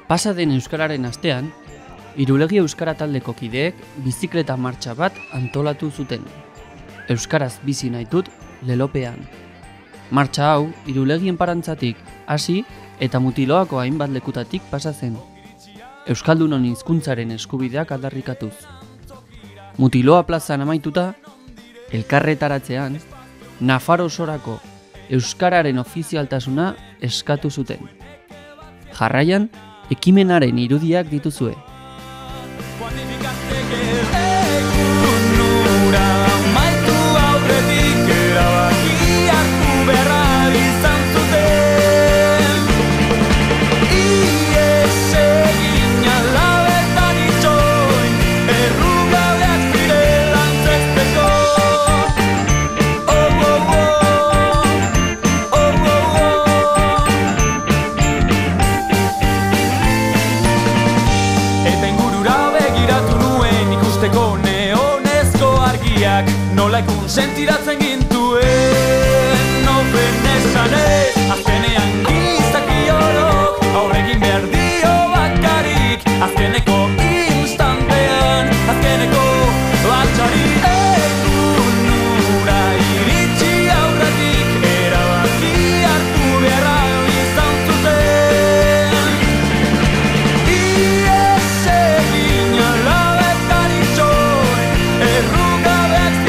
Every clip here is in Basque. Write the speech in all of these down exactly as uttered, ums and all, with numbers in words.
Pasa den Euskararen astean, Irulegi Euskara taldeko kideek bizikleta martxa bat antolatu zuten. Euskaraz bizi nahi dut lelopean. Martxa hau Irulegien parantzatik hasi eta Mutiloako hainbat lekutatik pasa zen. Euskaldunon hizkuntzaren eskubideak aldarrikatuz. Mutiloa plazan amaituta, elkarretaratzean, Nafar osorako Euskararen ofizialtasuna eskatu zuten. Jarraian, ekimenaren irudiak dituzue. Nola ikun sentiratzen gintuen Noben esanez Azkenean gizaki orok Aurrekin behar dio bakarik Azkeneko instantean Azkeneko batxari Egun nura iritsi aurretik Erabaki hartu beharra izan zuten Ies egin alabetan itxoen Errugabeak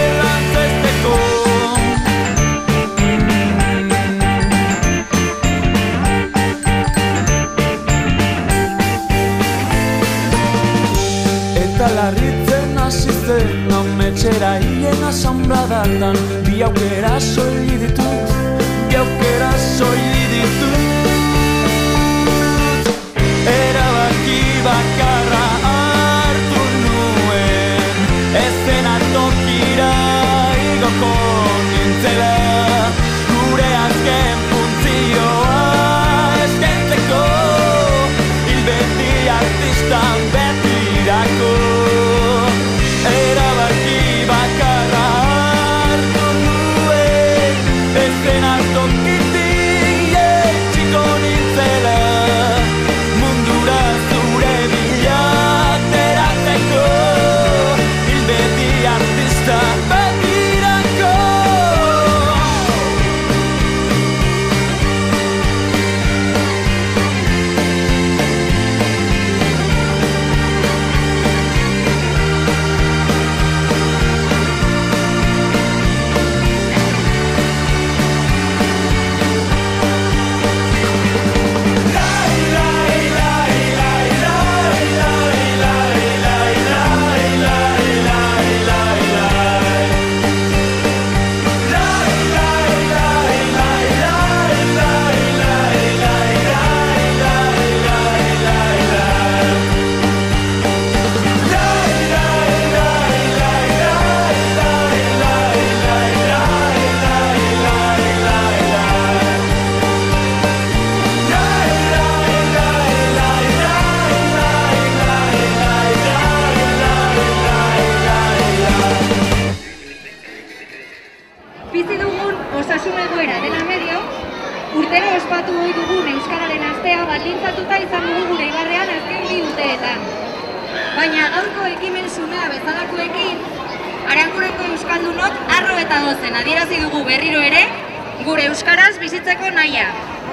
larritzen hasi zen ametxera hien asambladatan bi aukera soili ditut, bi aukera soili ditut erabaki bakarra hartu nuen ezena tokira igoko nintzela gure azken funtzioa eskentzeko hilbeti artistan betirako Baina gaurko ekimen sumea bezalakoekin, Arangureko euskaldunok harro eta gozen adierazi dugu berriro ere, gure euskaraz bizitzeko nahia.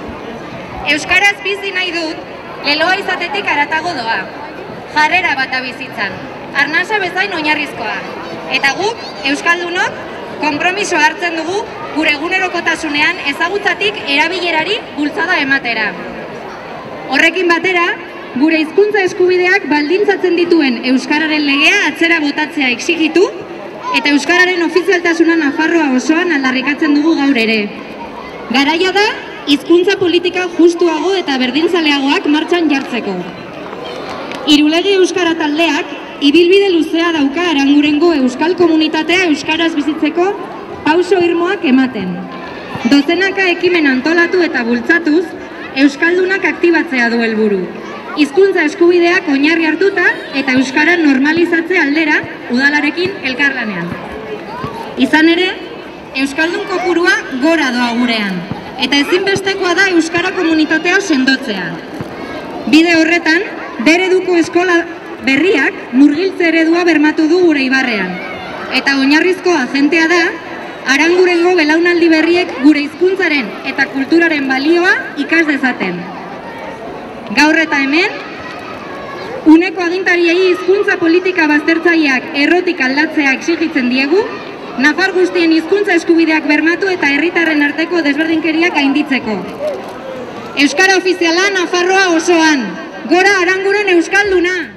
Euskaraz bizi nahi dut, leloa izatetik haratago doa. Jarrera bata bizitzan, arnasa bezain oinarrizkoa. Eta guk, euskaldunok, konpromiso hartzen dugu gure egunerokotasunean ezagutzatik erabilerari bultzada ematera. Horrekin batera, gure hizkuntza eskubideak baldintzatzen dituen euskararen legea atzera botatzea exigitu eta euskararen ofizialtasuna Nafarroa osoan aldarrikatzen dugu gaur ere. Garaia da hizkuntza politika justuago eta berdintzaleagoak martxan jartzeko. Irulegi Euskara taldeak ibilbide luzea dauka Arangurengo euskal komunitatea euskaraz bizitzeko pauso irmoak ematen. Dozenaka ekimen antolatu eta bultzatuz, euskaldunak aktibatzea du helburu. Hizkuntza eskubideak oinarri hartuta eta euskara normalizatze aldera udalarekin elkarlanean. Izan ere, euskaldun kopurua gora doa gurean, eta ezinbestekoa da euskara komunitatea sendotzea. Bide horretan, D ereduko eskola berriak murgiltze eredua bermatu du gure Ibarrean. Eta oinarrizko agentea da, Arangurengo belaunaldi berriek gure hizkuntzaren eta kulturaren balioa ikas dezaten. Gaur eta hemen, uneko agintariei hizkuntza politika baztertzaileak errotik aldatzea exigitzen diegu, Nafar guztien hizkuntza eskubideak bermatu eta herritarren arteko desberdinkeriak gainditzeko. Euskara ofiziala Nafarroa osoan, gora Aranguren euskalduna!